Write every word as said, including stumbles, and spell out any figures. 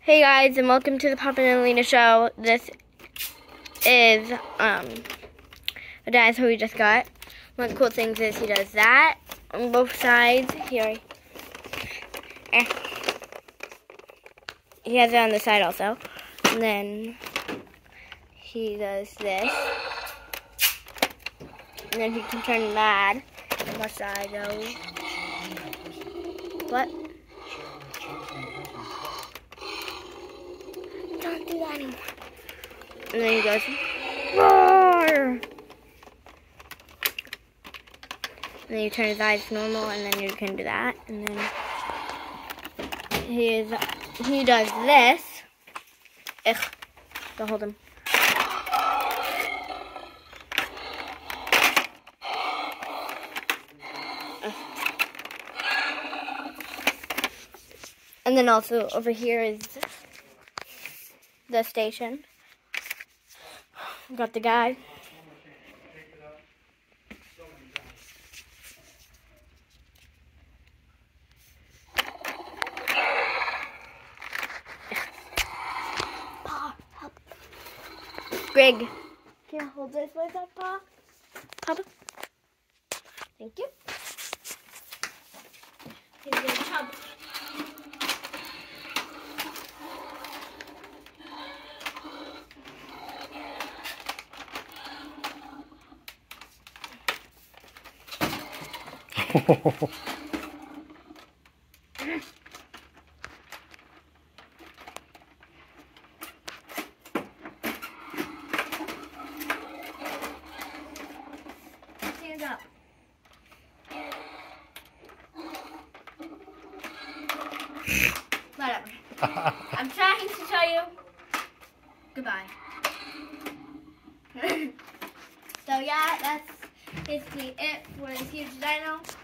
Hey guys, and welcome to the Papa and Alina show. This is um a dinosaur we just got. One of the cool things is he does that on both sides. Here, eh. He has it on the side also, and then he does this, and then he can turn mad. What side though? What? Don't do that anymore. And then he goes, roar! And then you turn his eyes normal, and then you can do that. And then he is, he does this. Ugh, don't hold him. Ugh. And then also over here is the station. Got the guy. Paw, help. Greg, can you hold this with that paw? Papa? Thank you. Here's your chub. Stand up. Whatever. I'm trying to tell you goodbye. So yeah, that's basically it for this huge dino.